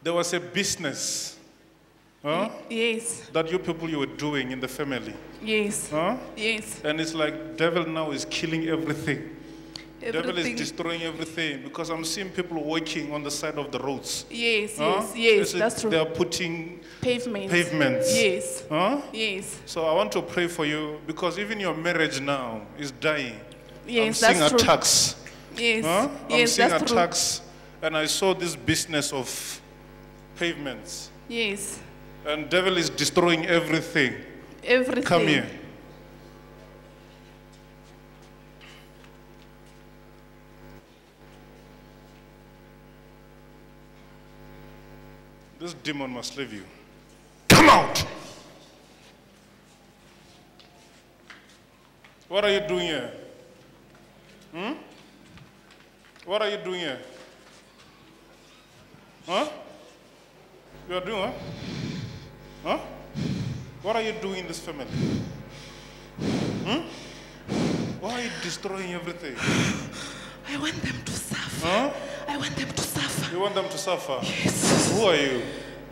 there was a business Yes. that you were doing in the family. Yes. Huh? Yes. And it's like devil now is killing everything. Devil is destroying everything because I'm seeing people walking on the side of the roads. Yes, yes, that's true. They are putting pavements. Yes. Yes. So I want to pray for you because even your marriage now is dying. Yes, I'm seeing that's true. attacks. Yes. I'm seeing attacks, and I saw this business of pavements. Yes. And devil is destroying everything. Everything. Come here. This demon must leave you. Come out! What are you doing here? What are you doing here? Huh? You are doing what? Huh? What are you doing in this family? Why are you destroying everything? I want them to suffer. Huh? I want them to suffer. You want them to suffer? Yes. Who are you?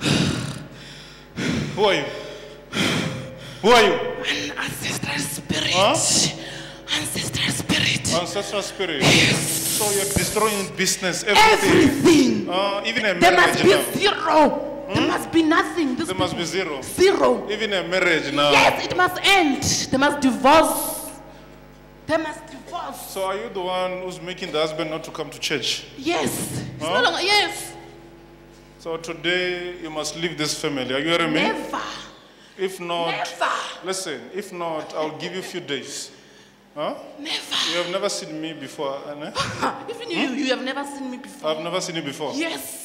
Who are you? Who are you? An ancestral spirit. Huh? Ancestral spirit. Ancestral spirit. Yes. So you're destroying business, everything. Even a marriage. There must be now. zero. There must be nothing. There must be zero. Zero. Even a marriage now. Yes, it must end. They must divorce. They must divorce. So are you the one who's making the husband not to come to church? Yes. It's no longer, yes. So today you must leave this family. Are you hearing me? Never. If not, Never. listen, if not, I'll give you a few days. Huh? Never. You have never seen me before, Anna? Even you have never seen me before. I've never seen you before. Yes.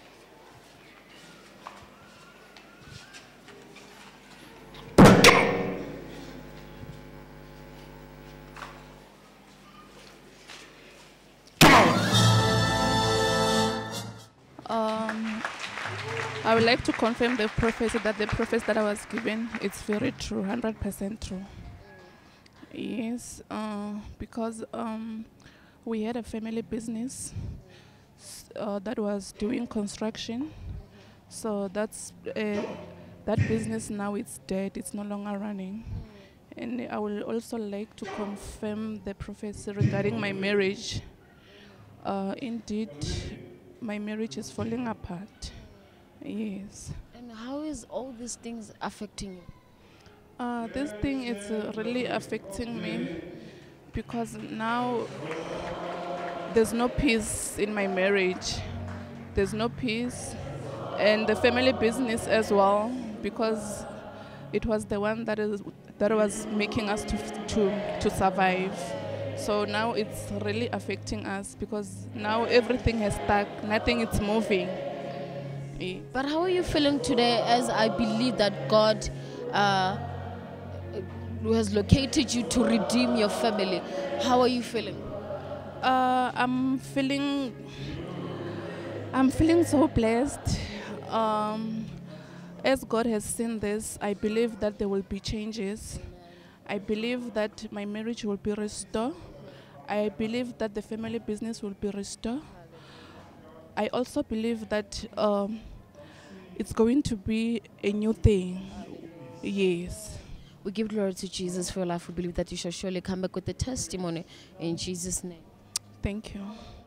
I would like to confirm the prophecy that the prophecy that I was given, it's very true, 100% true. Yes, because we had a family business that was doing construction. So that's that business now it's dead, it's no longer running. And I would also like to confirm the prophecy regarding my marriage. Indeed, my marriage is falling apart. Yes. And how is all these things affecting you? This thing is really affecting me because now there's no peace in my marriage. There's no peace. And the family business as well, because it was the one that was making us to survive. So now it's really affecting us because now everything has stuck, nothing is moving. Yeah. But how are you feeling today, as I believe that God has located you to redeem your family? How are you feeling? I'm feeling so blessed. As God has seen this, I believe that there will be changes. I believe that my marriage will be restored. I believe that the family business will be restored. I also believe that it's going to be a new thing. Yes. We give glory to Jesus for your life. We believe that you shall surely come back with a testimony in Jesus' name. Thank you.